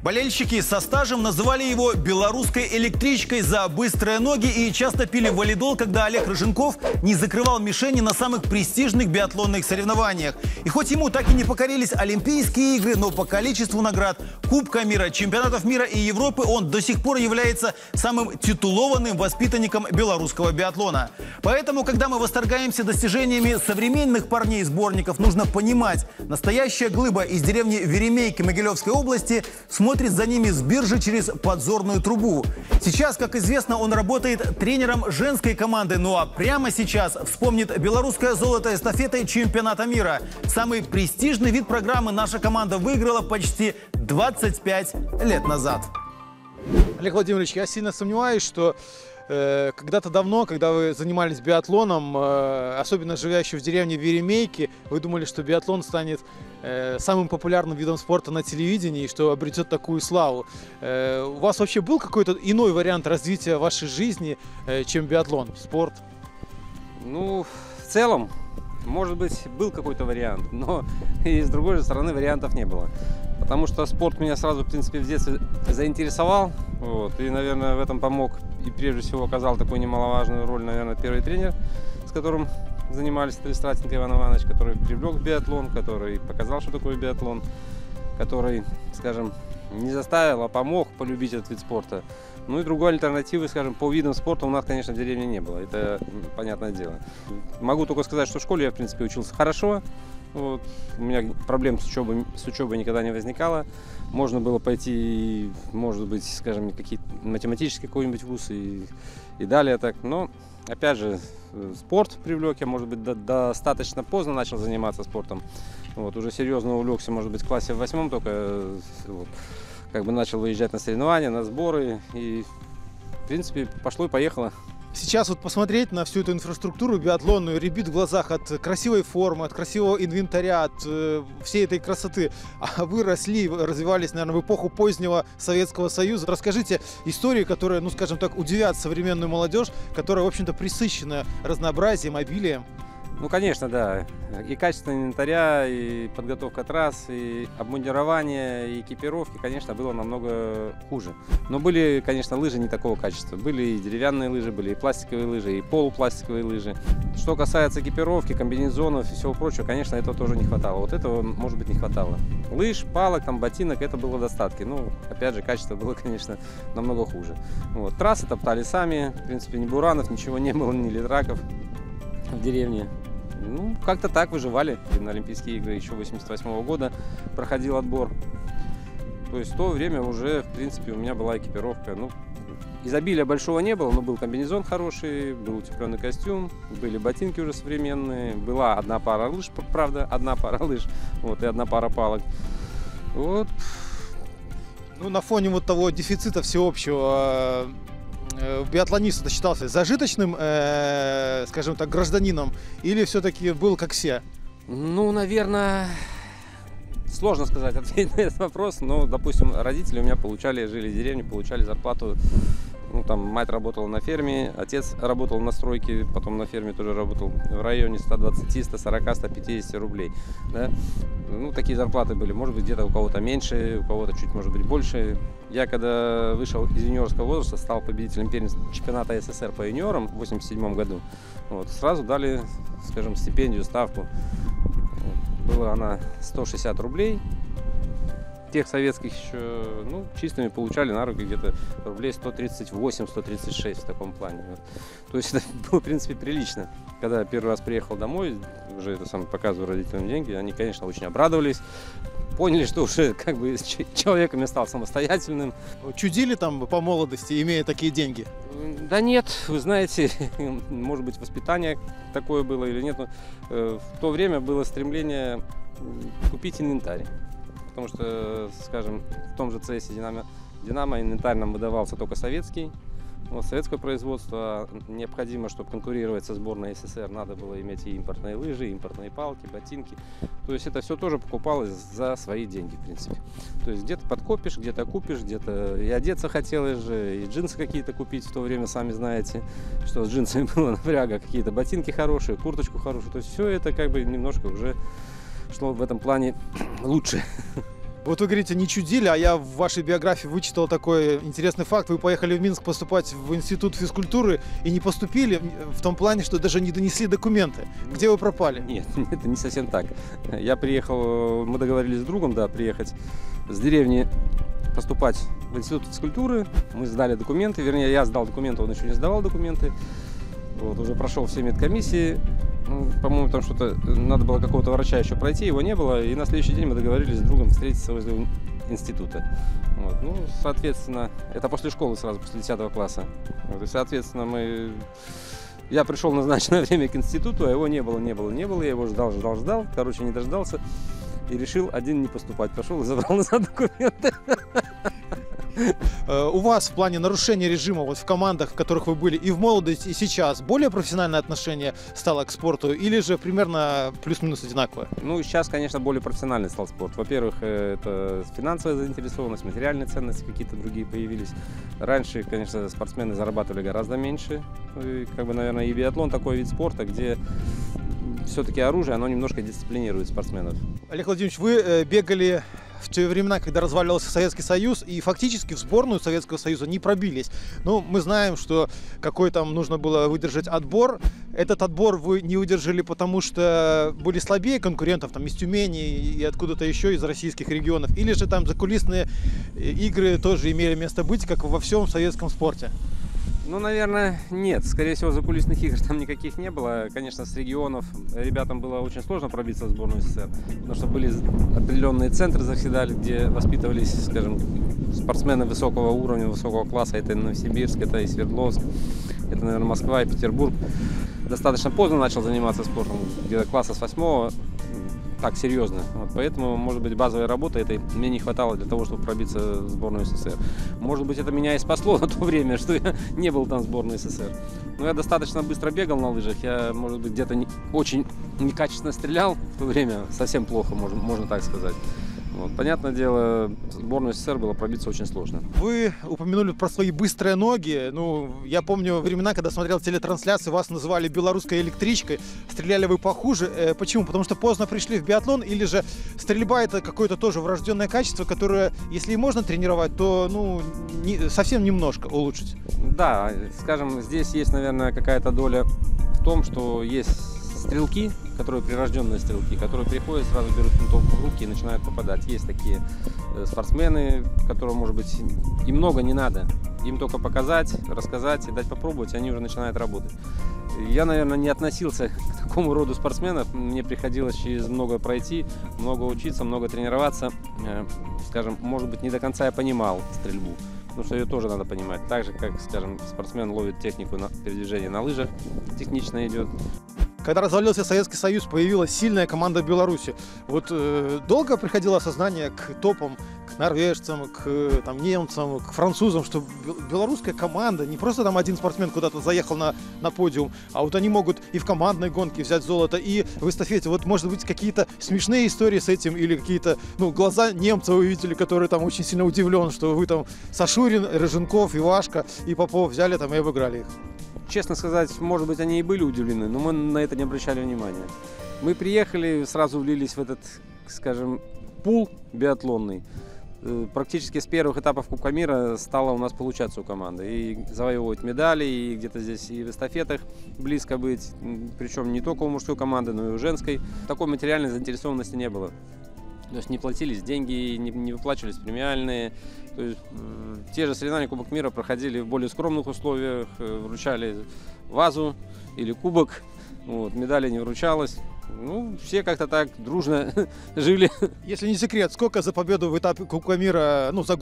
Болельщики со стажем называли его белорусской электричкой за быстрые ноги и часто пили валидол, когда Олег Рыженков не закрывал мишени на самых престижных биатлонных соревнованиях. И хоть ему так и не покорились Олимпийские игры, но по количеству наград Кубка мира, чемпионатов мира и Европы он до сих пор является самым титулованным воспитанником белорусского биатлона. Поэтому, когда мы восторгаемся достижениями современных парней сборников, нужно понимать, настоящая глыба из деревни Веремейки Могилевской области смотрит за ними с биржи через подзорную трубу. Сейчас, как известно, он работает тренером женской команды. Ну а прямо сейчас вспомнит белорусское золото эстафеты чемпионата мира. Самый престижный вид программы наша команда выиграла почти 25 лет назад. Олег Владимирович, я сильно сомневаюсь, что когда-то давно, когда вы занимались биатлоном, особенно живя еще в деревне Веремейки, вы думали, что биатлон станет самым популярным видом спорта на телевидении и что обретет такую славу. У вас вообще был какой-то иной вариант развития вашей жизни, чем биатлон, спорт? Ну, в целом, может быть, был какой-то вариант, но и с другой же стороны вариантов не было. Потому что спорт меня сразу, в принципе, в детстве заинтересовал. Вот, и, наверное, в этом помог и прежде всего оказал такую немаловажную роль, наверное, первый тренер, с которым занимались Стратенко Иван Иванович, который привлек в биатлон, который показал, что такое биатлон, который, скажем, не заставил, а помог полюбить этот вид спорта. Ну и другой альтернативы, скажем, по видам спорта у нас, конечно, в деревне не было. Это понятное дело. Могу только сказать, что в школе я, в принципе, учился хорошо. Вот. У меня проблем с учебой никогда не возникало. Можно было пойти, может быть, скажем, какие-то математический какой-нибудь вуз и далее так. Но, опять же, спорт привлек. Я, может быть, достаточно поздно начал заниматься спортом. Вот. Уже серьезно увлекся, может быть, в классе в 8-м только. Вот. Как бы начал выезжать на соревнования, на сборы. И, в принципе, пошло и поехало. Сейчас вот посмотреть на всю эту инфраструктуру биатлонную, рябит в глазах от красивой формы, от красивого инвентаря, от всей этой красоты. А вы росли, развивались, наверное, в эпоху позднего Советского Союза. Расскажите истории, которые, ну, скажем так, удивят современную молодежь, которая, в общем-то, присыщена разнообразием, обилием. Ну, конечно, да. И качество инвентаря, и подготовка трасс, и обмундирование, и экипировки, конечно, было намного хуже. Но были, конечно, лыжи не такого качества. Были и деревянные лыжи, были и пластиковые лыжи, и полупластиковые лыжи. Что касается экипировки, комбинезонов и всего прочего, конечно, этого тоже не хватало. Вот этого, может быть, не хватало. Лыж, палок, там, ботинок, это было в достатке. Ну, опять же, качество было, конечно, намного хуже. Вот. Трассы топтали сами, в принципе, ни буранов, ничего не было, ни литраков в деревне. Ну, как-то так выживали. На Олимпийские игры еще 88-го года проходил отбор. То есть в то время уже, в принципе, у меня была экипировка. Ну, изобилия большого не было, но был комбинезон хороший, был утепленный костюм, были ботинки уже современные, была одна пара лыж, правда, одна пара лыж, вот, и одна пара палок. Вот. Ну, на фоне вот того дефицита всеобщего, биатлонист считался зажиточным, скажем так, гражданином, или все-таки был как все? Ну, наверное, сложно сказать, ответить на этот вопрос, но, допустим, родители у меня жили в деревне, получали зарплату. Ну, там мать работала на ферме, отец работал на стройке, потом на ферме тоже работал в районе 120, 140, 150 рублей. Да? Ну, такие зарплаты были. Может быть, где-то у кого-то меньше, у кого-то чуть, может быть, больше. Я, когда вышел из юниорского возраста, стал победителем чемпионата СССР по юниорам в 1987 году. Вот, сразу дали, скажем, стипендию, ставку. Была она 160 рублей. Тех советских еще, ну, чистыми получали на руки где-то рублей 138-136 в таком плане. То есть это было, в принципе, прилично. Когда я первый раз приехал домой, уже это сам показываю родителям деньги, они, конечно, очень обрадовались. Поняли, что уже как бы человеком я стал самостоятельным. Чудили там по молодости, имея такие деньги? Да нет, вы знаете, может быть, воспитание такое было или нет, но в то время было стремление купить инвентарь. Потому что, скажем, в том же ЦСе «Динамо» инвентарь нам выдавался только советский. Вот, советское производство. Необходимо, чтобы конкурировать со сборной СССР, надо было иметь и импортные лыжи, и импортные палки, ботинки. То есть это все тоже покупалось за свои деньги, в принципе. То есть где-то подкопишь, где-то купишь, где-то и одеться хотелось же, и джинсы какие-то купить в то время, сами знаете, что с джинсами было напряга, какие-то ботинки хорошие, курточку хорошую. То есть все это как бы немножко уже шло в этом плане лучше. Вот вы говорите, не чудили, а я в вашей биографии вычитал такой интересный факт. Вы поехали в Минск поступать в институт физкультуры и не поступили в том плане, что даже не донесли документы. Где вы пропали? Нет, это не совсем так. Я приехал, мы договорились с другом, да, приехать с деревни поступать в институт физкультуры. Мы сдали документы, вернее, я сдал документы, он еще не сдавал документы. Вот, уже прошел все медкомиссии. Ну, по-моему, там что-то надо было какого-то врача еще пройти, его не было. И на следующий день мы договорились с другом встретиться возле института. Вот, ну, соответственно, это после школы сразу, после 10 класса. Вот, и, соответственно, я пришел в назначенное время к институту, а его не было. Я его ждал. Короче, не дождался. И решил один не поступать. Пошел и забрал назад документы. У вас в плане нарушения режима вот в командах, в которых вы были и в молодости, и сейчас, более профессиональное отношение стало к спорту или же примерно плюс-минус одинаковое? Ну, сейчас, конечно, более профессиональный стал спорт. Во-первых, это финансовая заинтересованность, материальные ценности какие-то другие появились. Раньше, конечно, спортсмены зарабатывали гораздо меньше. И, наверное, и биатлон такой вид спорта, где все-таки оружие, оно немножко дисциплинирует спортсменов. Олег Владимирович, вы бегали в те времена, когда разваливался Советский Союз, и фактически в сборную Советского Союза не пробились. Ну, мы знаем, что какой там нужно было выдержать отбор. Этот отбор вы не выдержали, потому что были слабее конкурентов, там, из Тюмени и откуда-то еще из российских регионов. Или же там закулисные игры тоже имели место быть, как во всем советском спорте? Ну, наверное, нет. Скорее всего, закулисных игр там никаких не было. Конечно, с регионов ребятам было очень сложно пробиться в сборную СССР, потому что были определенные центры заседали, где воспитывались, скажем, спортсмены высокого уровня, высокого класса. Это Новосибирск, это и Свердловск, это, наверное, Москва и Петербург. Достаточно поздно начал заниматься спортом, где-то класса с 8-го, так серьезно. Вот, поэтому, может быть, базовой работы этой мне не хватало для того, чтобы пробиться в сборную СССР. Может быть, это меня и спасло на то время, что я не был там в сборной СССР. Но я достаточно быстро бегал на лыжах. Я, может быть, где-то очень некачественно стрелял в то время. Совсем плохо, можно так сказать. Вот. Понятное дело, в сборную СССР было пробиться очень сложно. Вы упомянули про свои быстрые ноги. Ну, я помню времена, когда смотрел телетрансляции, вас называли белорусской электричкой. Стреляли вы похуже. Почему? Потому что поздно пришли в биатлон, или же стрельба — это какое-то тоже врожденное качество, которое, если и можно тренировать, то совсем немножко улучшить. Да, скажем, здесь есть, наверное, какая-то доля в том, что есть стрелки, которые прирожденные стрелки, которые приходят, сразу берут винтовку в руки и начинают попадать. Есть такие спортсмены, которым, может быть, и много не надо. Им только показать, рассказать и дать попробовать, и они уже начинают работать. Я, наверное, не относился к такому роду спортсменов. Мне приходилось через много пройти, много учиться, много тренироваться. Скажем, может быть, не до конца я понимал стрельбу, потому что ее тоже надо понимать. Так же, как, скажем, спортсмен ловит технику передвижения на лыжах, технично идет. Когда развалился Советский Союз, появилась сильная команда Беларуси. Вот долго приходило осознание к топам, к норвежцам, к немцам, к французам, что белорусская команда, не просто там один спортсмен куда-то заехал на подиум, а вот они могут и в командной гонке взять золото, и в эстафете. Вот, может быть, какие-то смешные истории с этим, или какие-то, глаза немцев вы видели, которые там очень сильно удивлен, что вы там Сашурин, Рыженков, Ивашка и Попов взяли там и обыграли их. Честно сказать, может быть, они и были удивлены, но мы на это не обращали внимания. Мы приехали, сразу влились в этот, скажем, пул биатлонный. Практически с первых этапов Кубка мира стало у нас получаться у команды. И завоевывать медали, и где-то здесь и в эстафетах близко быть. Причем не только у мужской команды, но и у женской. Такой материальной заинтересованности не было. То есть не платились деньги, не выплачивались премиальные. То есть, те же соревнования Кубок мира проходили в более скромных условиях, вручали вазу или кубок, вот, медали не вручалось. Ну, все как-то так дружно жили. Если не секрет, сколько за победу в этапе Кубка мира, за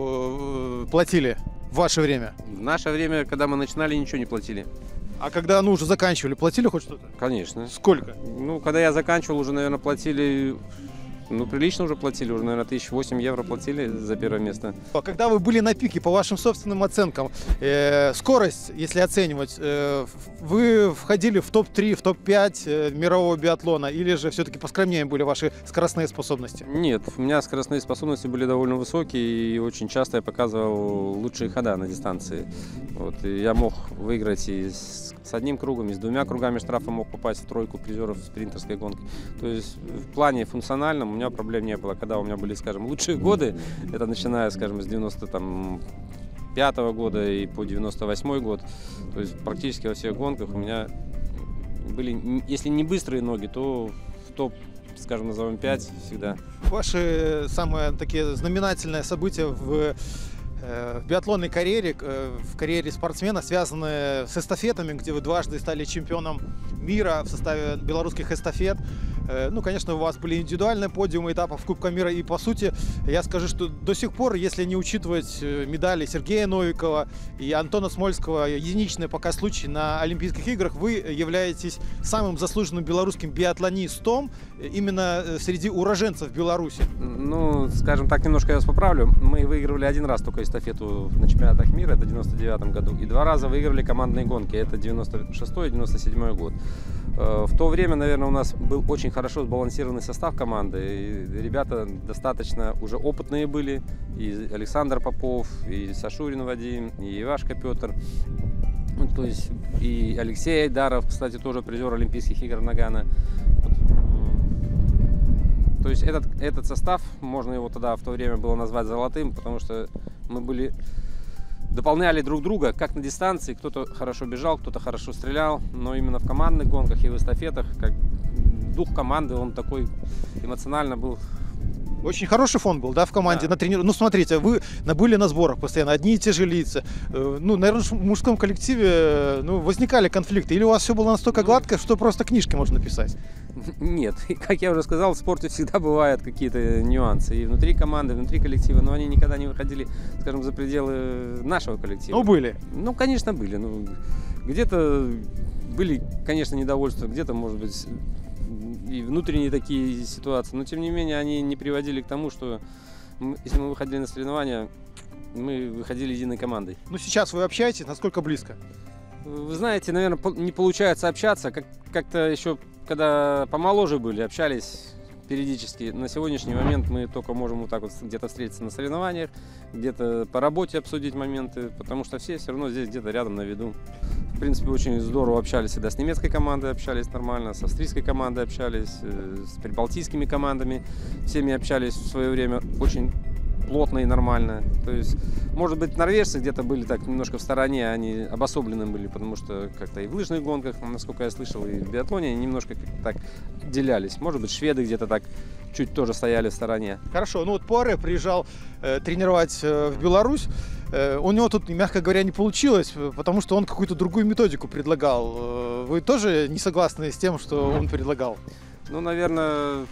гонку платили в ваше время? В наше время, когда мы начинали, ничего не платили. А когда уже заканчивали, платили хоть что-то? Конечно. Сколько? Когда я заканчивал, уже, наверное, платили... прилично уже платили, уже, наверное, 1008 евро платили за первое место. А когда вы были на пике, по вашим собственным оценкам, скорость, если оценивать, вы входили в топ-3, в топ-5 мирового биатлона, или же все-таки поскромнее были ваши скоростные способности? Нет, у меня скоростные способности были довольно высокие, и очень часто я показывал лучшие хода на дистанции. Вот, и я мог выиграть и с одним кругом, и с 2 кругами штрафа мог попасть в тройку призеров спринтерской гонки. То есть в плане функциональном у меня проблем не было. Когда у меня были, скажем, лучшие годы, это начиная, скажем, с 95-го года и по 98-й год, то есть практически во всех гонках у меня были, если не быстрые ноги, то в топ, скажем, назовем 5 всегда. Ваши самые такие знаменательные события в биатлонной карьере, в карьере спортсмена, связаны с эстафетами, где вы дважды стали чемпионом мира в составе белорусских эстафет. Ну, конечно, у вас были индивидуальные подиумы этапов Кубка мира. И, по сути, я скажу, что до сих пор, если не учитывать медали Сергея Новикова и Антона Смольского, единичные пока случаи на Олимпийских играх, вы являетесь самым заслуженным белорусским биатлонистом именно среди уроженцев Беларуси. Ну, скажем так, немножко я вас поправлю. Мы выигрывали один раз только эстафету на чемпионатах мира, это в 99 году, и 2 раза выигрывали командные гонки, это 96 и 97 год. В то время, наверное, у нас был очень хорошо сбалансированный состав команды. И ребята достаточно уже опытные были. И Александр Попов, и Сашурин Вадим, и Ивашка Петр. То есть и Алексей Айдаров, кстати, тоже призер Олимпийских игр Нагана. То есть этот состав, можно его тогда в то время было назвать золотым, потому что мы дополняли друг друга, как на дистанции, кто-то хорошо бежал, кто-то хорошо стрелял, но именно в командных гонках и в эстафетах, как дух команды, он такой эмоционально был. Очень хороший фон был, да, в команде, Да. на тренировке. Ну, смотрите, вы были на сборах постоянно, одни и те же лица. Ну, наверное, в мужском коллективе возникали конфликты. Или у вас все было настолько гладко, что просто книжки можно написать? Нет, как я уже сказал, в спорте всегда бывают какие-то нюансы и внутри команды, внутри коллектива, но они никогда не выходили, скажем, за пределы нашего коллектива. Ну, были. Ну, конечно, были. Ну, где-то были, конечно, недовольства, где-то, может быть, и внутренние такие ситуации, но, тем не менее, они не приводили к тому, что если мы выходили на соревнования, мы выходили единой командой. Ну, сейчас вы общаетесь, насколько близко? Вы знаете, наверное, не получается общаться, как-то еще, когда помоложе были, общались периодически. На сегодняшний момент мы только можем вот так вот где-то встретиться на соревнованиях, где-то по работе обсудить моменты, потому что все равно здесь где-то рядом на виду. В принципе, очень здорово общались всегда с немецкой командой, общались нормально, с австрийской командой общались, с прибалтийскими командами, всеми общались в свое время очень плотно и нормально. То есть, может быть, норвежцы где-то были так немножко в стороне, они обособлены были, потому что как-то и в лыжных гонках, насколько я слышал, и в биатлоне они немножко так отделялись. Может быть, шведы где-то так чуть тоже стояли в стороне. Хорошо, ну вот Пуаре приезжал тренировать в Беларусь. У него тут, мягко говоря, не получилось, потому что он какую-то другую методику предлагал. Вы тоже не согласны с тем, что он предлагал? Ну, наверное,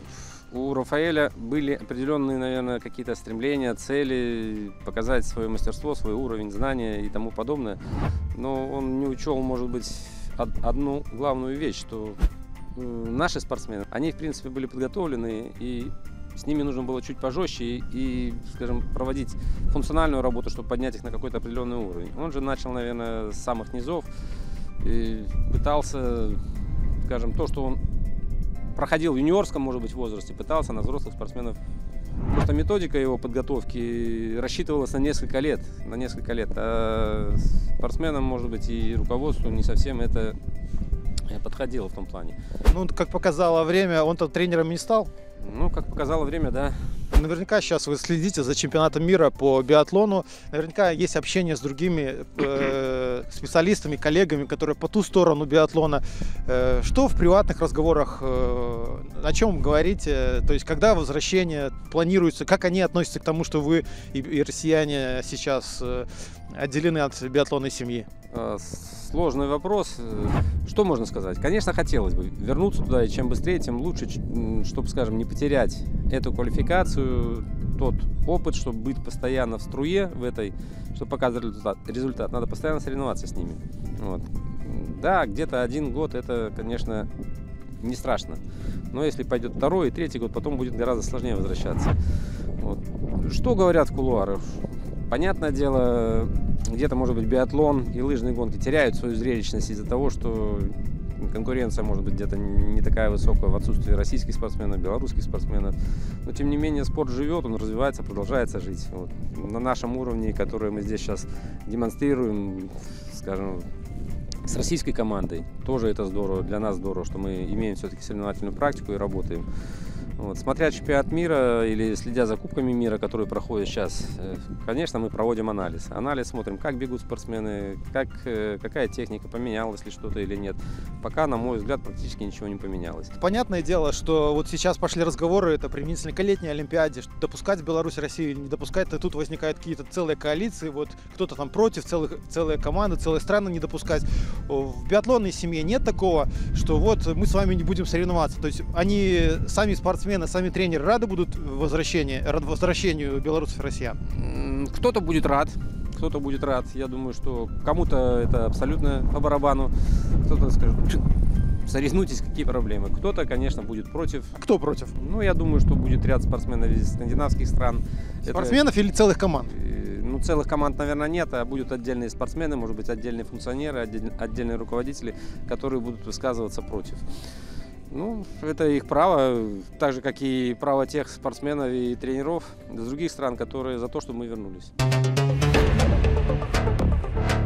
у Рафаэля были определенные, наверное, какие-то стремления, цели, показать свое мастерство, свой уровень знания и тому подобное. Но он не учел, может быть, одну главную вещь, что наши спортсмены, они, в принципе, были подготовлены, и с ними нужно было чуть пожестче и, скажем, проводить функциональную работу, чтобы поднять их на какой-то определенный уровень. Он же начал, наверное, с самых низов и пытался, скажем, то, что он проходил в юниорском, может быть, возрасте, пытался на взрослых спортсменов. Просто методика его подготовки рассчитывалась на несколько лет. А спортсменам, может быть, и руководству не совсем это подходило в том плане. Ну, как показало время, он-то тренером не стал? Ну, как показало время, да. Наверняка сейчас вы следите за чемпионатом мира по биатлону. Наверняка есть общение с другими специалистами, коллегами, которые по ту сторону биатлона. Что в приватных разговорах, о чем говорите? То есть, когда возвращение планируется, как они относятся к тому, что вы и россияне сейчас отделены от биатлонной семьи? Сложный вопрос. Что можно сказать? Конечно, хотелось бы вернуться туда, и чем быстрее, тем лучше, чтобы, скажем, не потерять эту квалификацию, тот опыт, чтобы быть постоянно в струе в этой, чтобы показывать результат. Надо постоянно соревноваться с ними. Вот. Да, где-то 1 год это, конечно, не страшно. Но если пойдет 2-й и 3-й год, потом будет гораздо сложнее возвращаться. Вот. Что говорят в кулуарах? Понятное дело, где-то, может быть, биатлон и лыжные гонки теряют свою зрелищность из-за того, что конкуренция, может быть, где-то не такая высокая в отсутствии российских спортсменов, белорусских спортсменов. Но, тем не менее, спорт живет, он развивается, продолжается жить. Вот. На нашем уровне, который мы здесь сейчас демонстрируем, скажем, с российской командой, тоже это здорово, для нас здорово, что мы имеем все-таки соревновательную практику и работаем. Вот. Смотря чемпионат мира или следя за Кубками мира, которые проходят сейчас, конечно, мы проводим анализ. Анализ смотрим, как бегут спортсмены, какая техника, поменялась ли что-то или нет. Пока, на мой взгляд, практически ничего не поменялось. Понятное дело, что вот сейчас пошли разговоры, это применительно к летней Олимпиаде, что допускать в Беларусь Россию или не допускать, и тут возникают какие-то целые коалиции, вот кто-то там против, целые команды, целые страны не допускать. В биатлонной семье нет такого, что вот мы с вами не будем соревноваться. То есть они, сами спортсмены, сами тренеры рады будут возвращению белорусов и россиян? Кто-то будет рад. Кто-то будет рад. Я думаю, что кому-то это абсолютно по барабану. Кто-то скажет, соревнуйтесь, какие проблемы. Кто-то, конечно, будет против. А кто против? Ну, я думаю, что будет ряд спортсменов из скандинавских стран. Спортсменов или целых команд? Ну, целых команд, наверное, нет, а будут отдельные спортсмены, может быть, отдельные функционеры, отдельные руководители, которые будут высказываться против. Ну, это их право, так же, как и право тех спортсменов и тренеров из других стран, которые за то, чтобы мы вернулись.